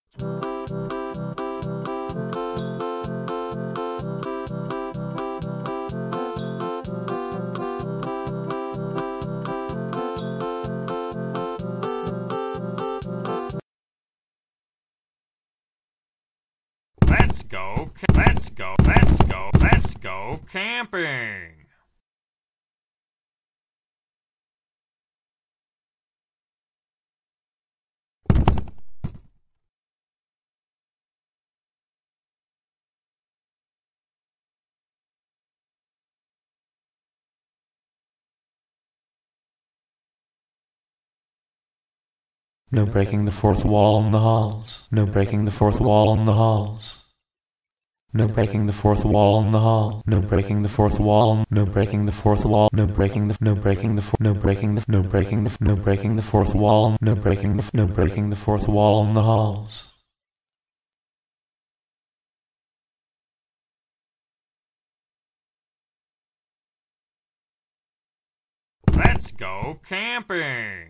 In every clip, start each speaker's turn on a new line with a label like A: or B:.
A: Let's go camping.
B: No breaking the fourth wall in the halls. No breaking the fourth wall in the halls. No breaking the fourth wall in the hall. No breaking the fourth wall. No breaking the fourth wall. No breaking the fourth wall. No breaking the fourth wall in the halls.
A: Let's go camping.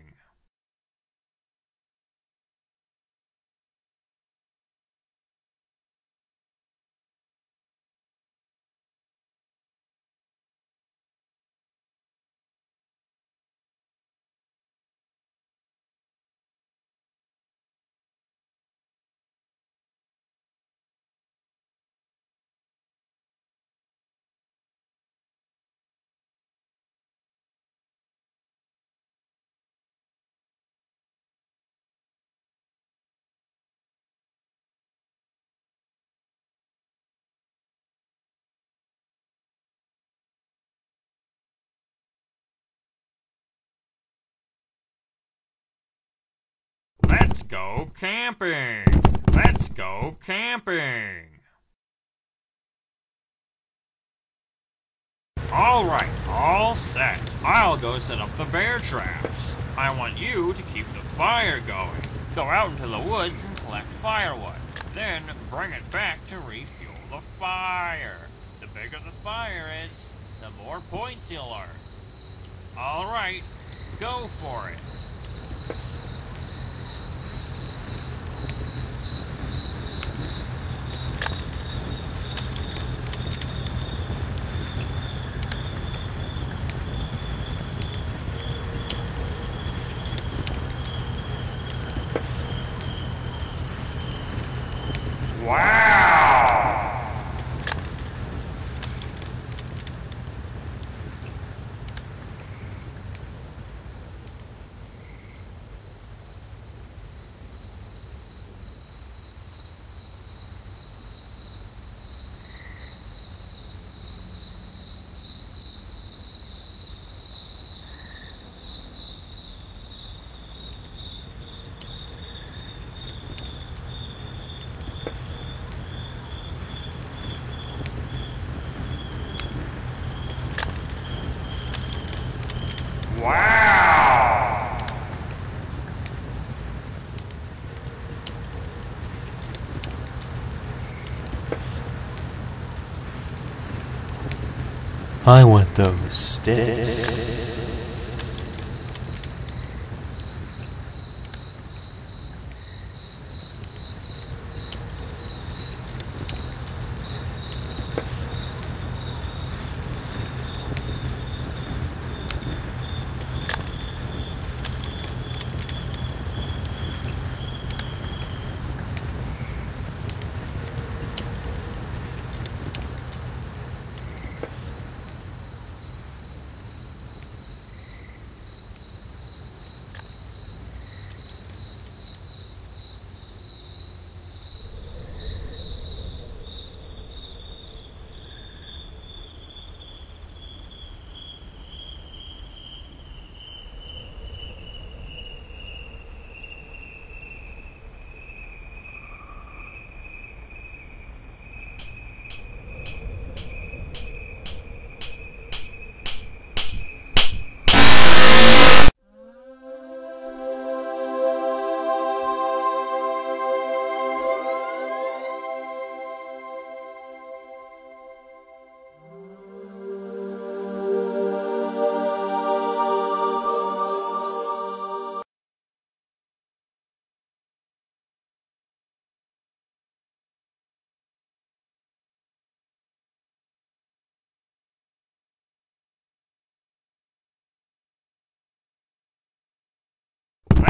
A: Let's go camping. Let's go camping. Alright, all set. I'll go set up the bear traps. I want you to keep the fire going. Go out into the woods and collect firewood. Then bring it back to refuel the fire. The bigger the fire is, the more points you'll earn. Alright, go for it. Wow! Wow!
B: I want those sticks.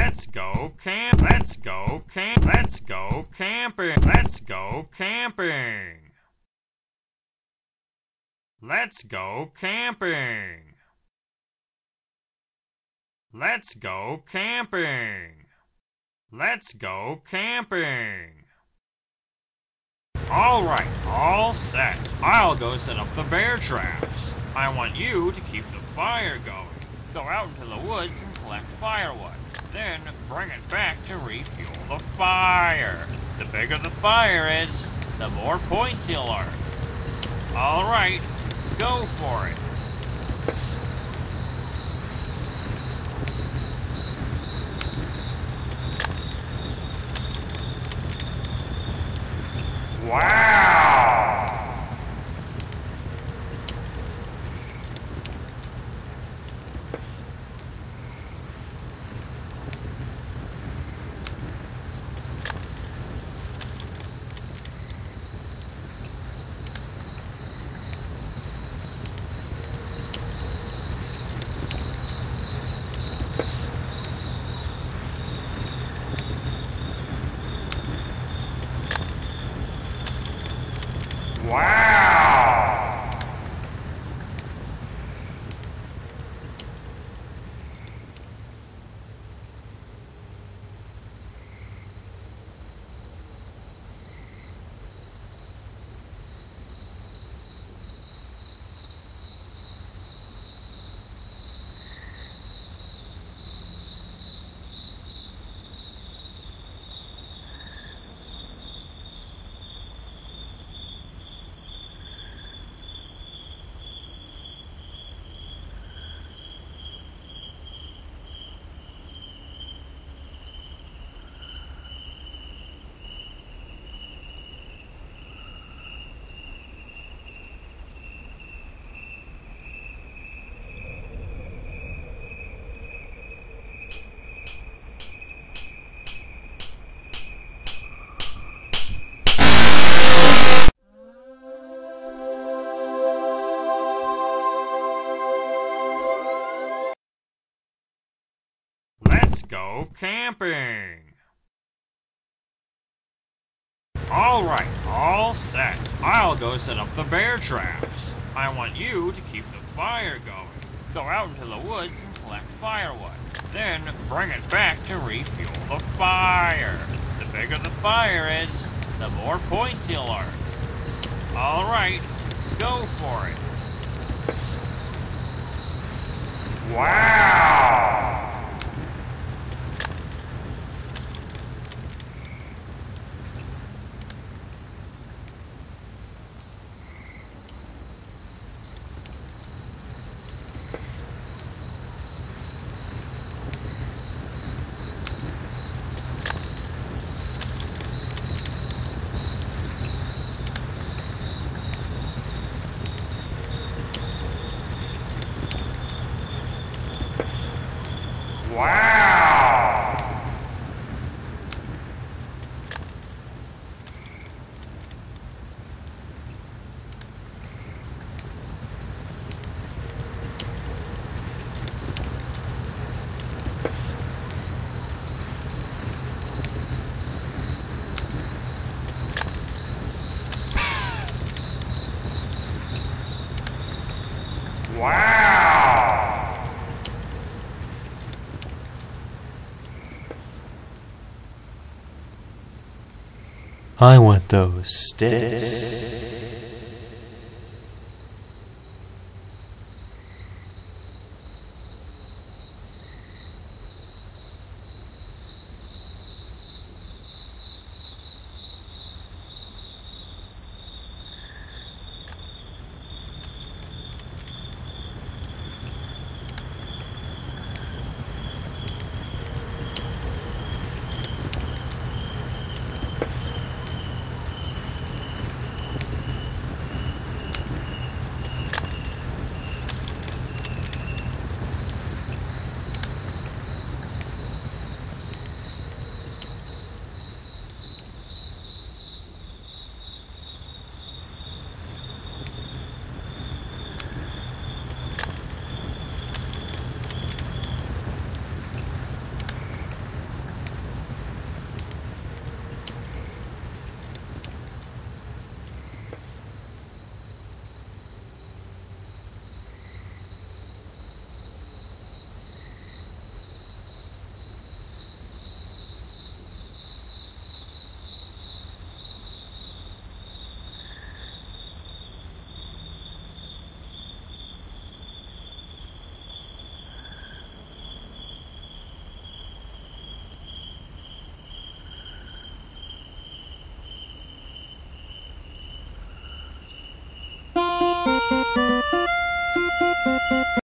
A: Let's go camp. Let's go camp. Let's go camping. Let's go camping. Let's go camping. Let's go camping. Let's go camping. All right, all set. I'll go set up the bear traps. I want you to keep the fire going. Go out into the woods and collect firewood. Then bring it back to refuel the fire. The bigger the fire is, the more points you'll earn. All right, go for it. Wow! Wow! Let's go camping. All right, all set. I'll go set up the bear traps. I want you to keep the fire going. Go out into the woods and collect firewood. Then bring it back to refuel the fire. The bigger the fire is, the more points you'll earn. All right, go for it. Wow! Wow! Wow!
B: I want those sticks.